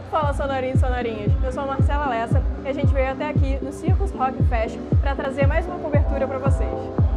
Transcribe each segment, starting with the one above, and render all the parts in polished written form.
Fala, sonorinhos e sonorinhas, eu sou a Marcela Lessa e a gente veio até aqui no Circus Rock Fest para trazer mais uma cobertura para vocês.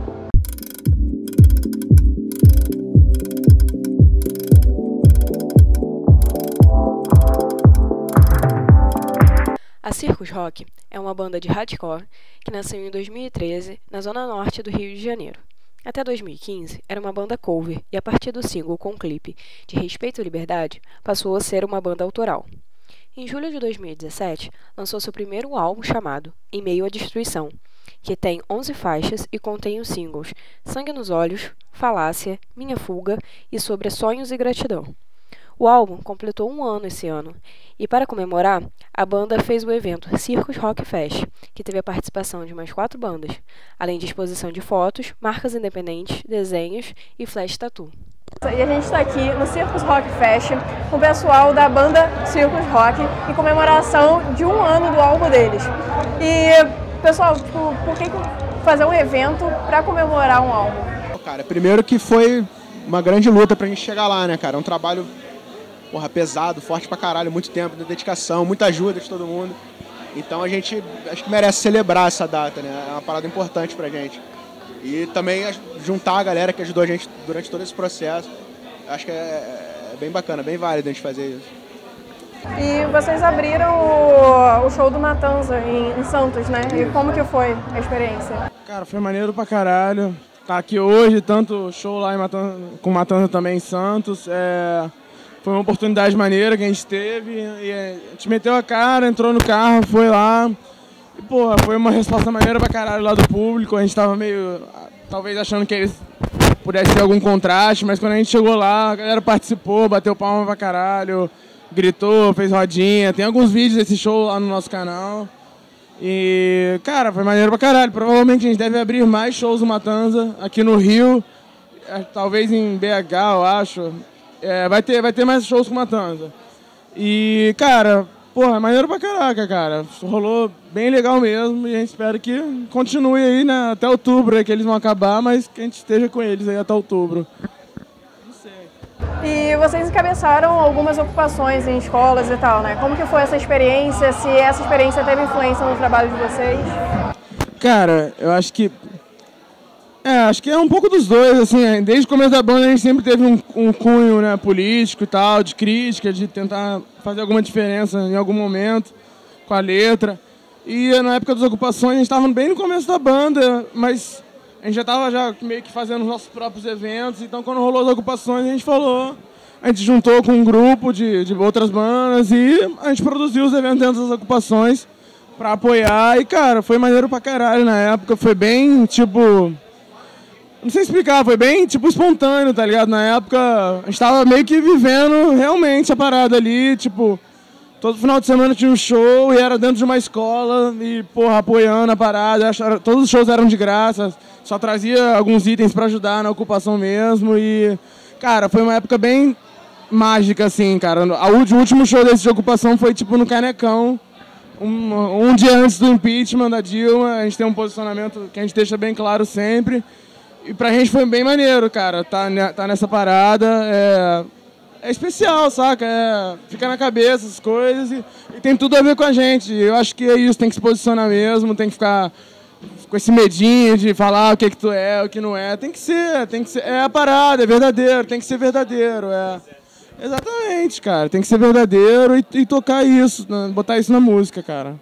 A Circus Rock é uma banda de hardcore que nasceu em 2013 na zona norte do Rio de Janeiro. Até 2015, era uma banda cover e a partir do single com clipe de Respeito e Liberdade, passou a ser uma banda autoral. Em julho de 2017, lançou seu primeiro álbum chamado Em Meio à Destruição, que tem 11 faixas e contém os singles Sangue nos Olhos, Falácia, Minha Fuga e Sobre Sonhos e Gratidão. O álbum completou um ano esse ano e, para comemorar, a banda fez o evento Circus Rock Fest, que teve a participação de mais 4 bandas, além de exposição de fotos, marcas independentes, desenhos e flash tattoo. E a gente está aqui no Circus Rock Fest com o pessoal da banda Circus Rock em comemoração de um ano do álbum deles. E, pessoal, por que fazer um evento para comemorar um álbum? Cara, primeiro que foi uma grande luta pra gente chegar lá, né, cara? É um trabalho pesado, forte pra caralho, muito tempo, dedicação, muita ajuda de todo mundo. Então a gente acho que merece celebrar essa data, né? É uma parada importante pra gente. E também juntar a galera que ajudou a gente durante todo esse processo. Acho que é bem bacana, bem válido a gente fazer isso. E vocês abriram o show do Matanza em Santos, né? E como que foi a experiência? Cara, foi maneiro pra caralho. Tá aqui hoje, tanto show lá com Matanza também em Santos. Foi uma oportunidade maneira que a gente teve. E a gente meteu a cara, entrou no carro, foi lá. E, porra, foi uma resposta maneira pra caralho lá do público. A gente tava meio, talvez achando que eles pudessem ter algum contraste, mas quando a gente chegou lá, a galera participou, bateu palma pra caralho, gritou, fez rodinha. Tem alguns vídeos desse show lá no nosso canal. E, cara, foi maneiro pra caralho. Provavelmente a gente deve abrir mais shows do Matanza aqui no Rio, talvez em BH, eu acho. Vai ter mais shows com Matanza. E, cara, porra, é maneiro pra caraca, cara. Rolou bem legal mesmo e a gente espera que continue aí, né, até outubro, aí, que eles vão acabar, mas que a gente esteja com eles aí até outubro. Não sei. E vocês encabeçaram algumas ocupações em escolas e tal, né? Como que foi essa experiência? Se essa experiência teve influência no trabalho de vocês? Cara, eu acho que... acho que é um pouco dos dois, assim, desde o começo da banda a gente sempre teve um cunho, né, político e tal, de crítica, de tentar fazer alguma diferença em algum momento com a letra. E na época das ocupações a gente estava bem no começo da banda, mas a gente já estava meio que fazendo os nossos próprios eventos, então quando rolou as ocupações a gente juntou com um grupo de outras bandas e a gente produziu os eventos dentro das ocupações para apoiar e, cara, foi maneiro pra caralho na época, foi bem, tipo... Não sei explicar, foi bem, tipo, espontâneo, tá ligado? Na época, a gente tava meio que vivendo realmente a parada ali, tipo, todo final de semana tinha um show e era dentro de uma escola e, porra, apoiando a parada. Todos os shows eram de graça, só trazia alguns itens pra ajudar na ocupação mesmo e, cara, foi uma época bem mágica, assim, cara. O último show desse de ocupação foi, tipo, no Canecão, um dia antes do impeachment da Dilma. A gente tem um posicionamento que a gente deixa bem claro sempre. E pra gente foi bem maneiro, cara, tá nessa parada, é especial, saca? Fica na cabeça as coisas e tem tudo a ver com a gente. Eu acho que é isso, tem que se posicionar mesmo, tem que ficar com esse medinho de falar o que tu é, o que não é. Tem que ser, é a parada, é verdadeiro, tem que ser verdadeiro, Exatamente, cara, tem que ser verdadeiro e tocar isso, botar isso na música, cara.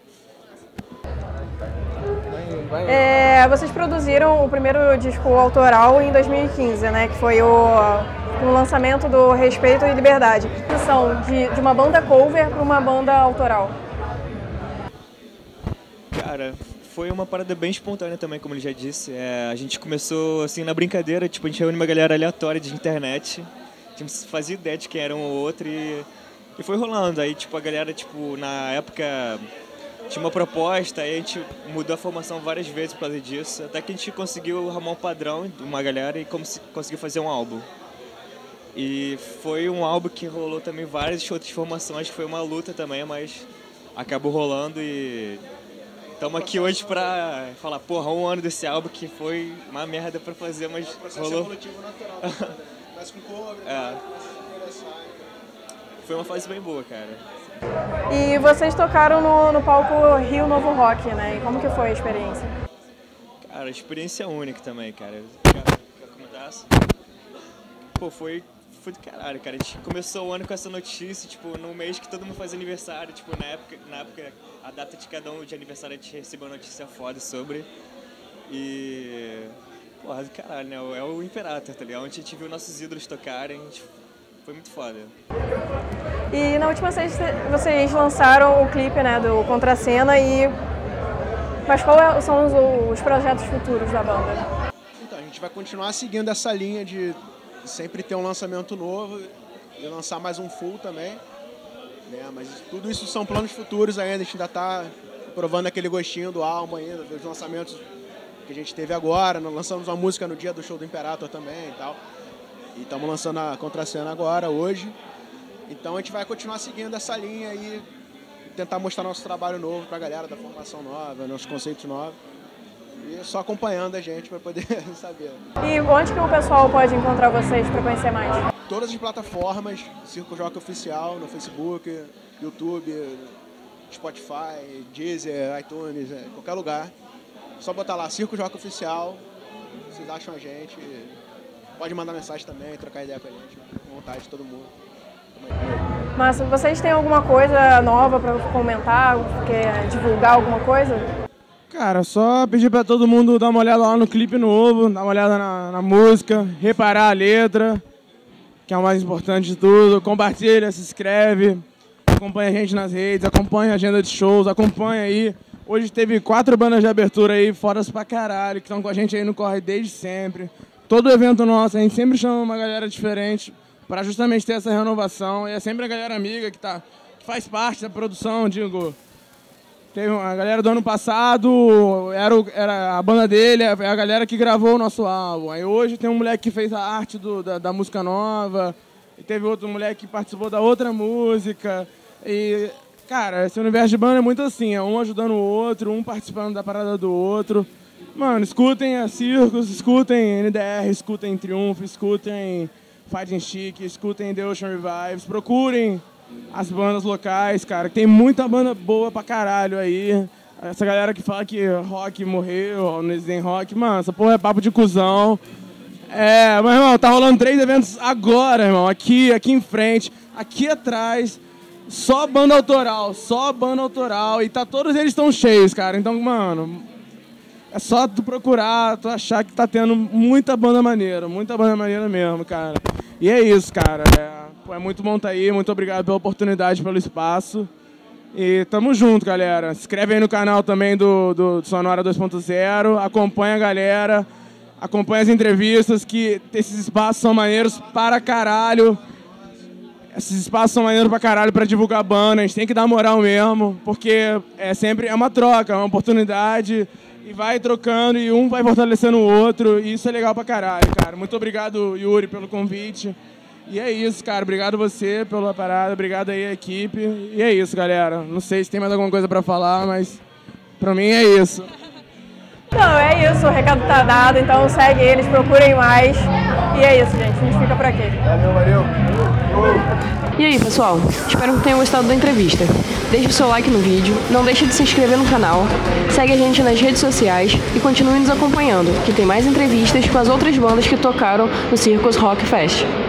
Vocês produziram o primeiro disco autoral em 2015, né? Que foi o lançamento do Respeito e Liberdade. São de uma banda cover para uma banda autoral. Cara, foi uma parada bem espontânea também, como ele já disse. A gente começou assim na brincadeira, tipo, a gente reúne uma galera aleatória de internet. A gente não fazia ideia de quem era um ou outro e foi rolando. Aí, tipo, a galera, tipo, na época... Tinha uma proposta, aí a gente mudou a formação várias vezes por causa disso, até que a gente conseguiu arrumar um padrão de uma galera e conseguiu fazer um álbum. E foi um álbum que rolou também várias outras formações, foi uma luta também, mas acabou rolando e estamos aqui hoje pra falar, porra, um ano desse álbum que foi uma merda pra fazer, mas rolou. Evolutivo natural, mas com cover, foi uma fase bem boa, cara. E vocês tocaram no palco Rio Novo Rock, né? E como que foi a experiência? Cara, a experiência é única também, cara. Quer comentar? Pô, foi do caralho, cara. A gente começou o ano com essa notícia, tipo, no mês que todo mundo faz aniversário, tipo, na época, a data de cada um de aniversário a gente recebeu uma notícia foda sobre. E... porra, do caralho, né? É o Imperator, tá ligado? Onde a gente viu nossos ídolos tocarem, foi muito foda. E na última vez vocês lançaram o clipe, né, do Contracena Mas quais são os projetos futuros da banda? Então, a gente vai continuar seguindo essa linha de sempre ter um lançamento novo e lançar mais um full também, né? Mas tudo isso são planos futuros ainda, a gente ainda está provando aquele gostinho do álbum ainda, dos lançamentos que a gente teve agora. Nós lançamos uma música no dia do show do Imperator também e tal. E estamos lançando a Contracena agora, hoje. Então a gente vai continuar seguindo essa linha e tentar mostrar nosso trabalho novo para a galera da formação nova, nossos conceitos novos. E só acompanhando a gente para poder saber. E onde que o pessoal pode encontrar vocês para conhecer mais? Todas as plataformas, Circus Rock Oficial, no Facebook, YouTube, Spotify, Deezer, iTunes, qualquer lugar. Só botar lá, Circus Rock Oficial, vocês acham a gente. Pode mandar mensagem também, trocar ideia com a gente, com vontade de todo mundo. Mas vocês têm alguma coisa nova para comentar, quer divulgar alguma coisa? Cara, só pedir pra todo mundo dar uma olhada lá no clipe novo, dar uma olhada na música, reparar a letra, que é o mais importante de tudo. Compartilha, se inscreve, acompanha a gente nas redes, acompanha a agenda de shows, acompanha aí. Hoje teve 4 bandas de abertura aí, foras pra caralho, que estão com a gente aí no corre desde sempre. Todo evento nosso, a gente sempre chama uma galera diferente para justamente ter essa renovação. E é sempre a galera amiga que faz parte da produção, digo. Teve a galera do ano passado, era a banda dele, é a galera que gravou o nosso álbum. Aí hoje tem um moleque que fez a arte da música nova, e teve outro moleque que participou da outra música. E, cara, esse universo de banda é muito assim, é um ajudando o outro, um participando da parada do outro. Mano, escutem a Circus, escutem NDR, escutem Triunfo, escutem Fighting Chic, escutem The Ocean Revives, procurem as bandas locais, cara, que tem muita banda boa pra caralho aí. Essa galera que fala que rock morreu, não existe rock, mano, essa porra é papo de cuzão. Mas, irmão, tá rolando 3 eventos agora, irmão, aqui em frente, aqui atrás, só banda autoral, e todos eles estão cheios, cara, então, mano, é só tu procurar, tu achar que tá tendo muita banda maneira mesmo, cara. E é isso, cara, é muito bom tá aí, muito obrigado pela oportunidade, pelo espaço. E tamo junto, galera. Se inscreve aí no canal também do Sonora 2.0, acompanha a galera, acompanha as entrevistas, que esses espaços são maneiros para caralho. Esses espaços são maneiros pra caralho pra divulgar a banda, a gente tem que dar moral mesmo, porque é uma troca, é uma oportunidade, e vai trocando, e um vai fortalecendo o outro, e isso é legal pra caralho, cara. Muito obrigado, Yuri, pelo convite. E é isso, cara. Obrigado você pela parada, obrigado aí a equipe. E é isso, galera. Não sei se tem mais alguma coisa pra falar, mas pra mim é isso. Não, é isso. O recado tá dado, então segue eles, procurem mais. E é isso, gente. A gente fica por aqui. Valeu. E aí, pessoal? Espero que tenham gostado da entrevista. Deixe o seu like no vídeo, não deixe de se inscrever no canal, segue a gente nas redes sociais e continue nos acompanhando, que tem mais entrevistas com as outras bandas que tocaram no Circus Rock Fest.